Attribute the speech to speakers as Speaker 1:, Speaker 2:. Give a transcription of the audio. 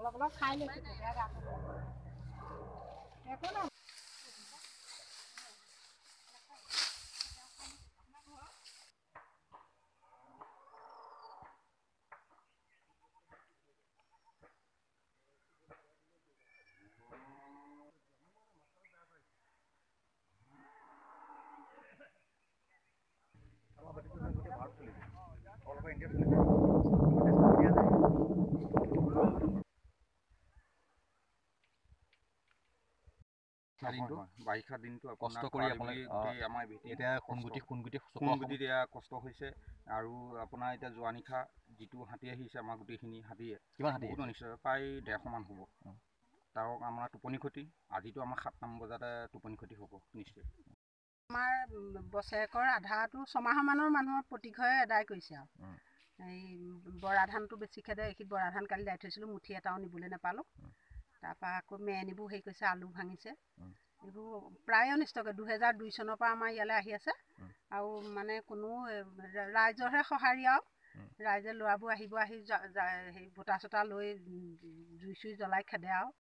Speaker 1: অলপ অলপ খাই লৈছোঁ তেতিয়া গাটো একো নহয়।
Speaker 2: বাৰিষা দিনটো
Speaker 3: কষ্ট কৰি আপোনাৰ
Speaker 2: এতিয়া সোণগুটি দিয়া কষ্ট হৈছে আৰু আপোনাৰ এতিয়া যোৱা নিশা যিটো হাতী আহিছে আমাৰ গোটেইখিনি হাতীয়ে
Speaker 3: কিমান হাতী
Speaker 2: বহুত অনিষ্ট প্ৰায় 150 মান হ'ব। তাৰ আমাৰ টোপনি ক্ষতি আজিতো আমাৰ 7 বজাতে টোপনি ক্ষতি হ'ব নিশ্চয়।
Speaker 1: আমাৰ বছৰেকৰ আধাটো ছমাহমানৰ মানুহৰ প্ৰতিঘৰে আদায় কৰিছে আৰু এই বৰা ধানটো বেছি খেদে। এইখিনিত বৰা ধান কালি দাই থৈছিলোঁ, মুঠি এটাও নিবলৈ নাপালোঁ। তাৰপৰা আকৌ মেনিবোৰ হেৰি কৰিছে, আলু ভাঙিছে। এইবোৰ প্ৰায় অনিষ্ট কৰে। 2002 চনৰ পৰা আমাৰ ইয়ালৈ আহি আছে আৰু মানে কোনো ৰাইজৰহে সঁহাৰি আৰু ৰাইজে ল'ৰাবোৰ আহিব, আহি হেৰি ভোটা চোটা লৈ জুই চুই জ্বলাই খেদে আৰু